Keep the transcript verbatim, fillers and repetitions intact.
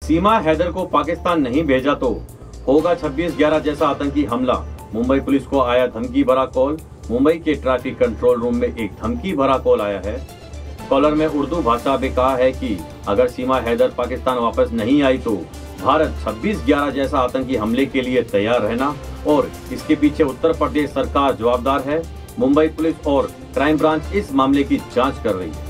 सीमा हैदर को पाकिस्तान नहीं भेजा तो होगा छब्बीस ग्यारह जैसा आतंकी हमला। मुंबई पुलिस को आया धमकी भरा कॉल। मुंबई के ट्रैफिक कंट्रोल रूम में एक धमकी भरा कॉल आया है। कॉलर में उर्दू भाषा में कहा है कि अगर सीमा हैदर पाकिस्तान वापस नहीं आई तो भारत छब्बीस ग्यारह जैसा आतंकी हमले के लिए तैयार रहना और इसके पीछे उत्तर प्रदेश सरकार जवाबदार है। मुंबई पुलिस और क्राइम ब्रांच इस मामले की जांच कर रही है।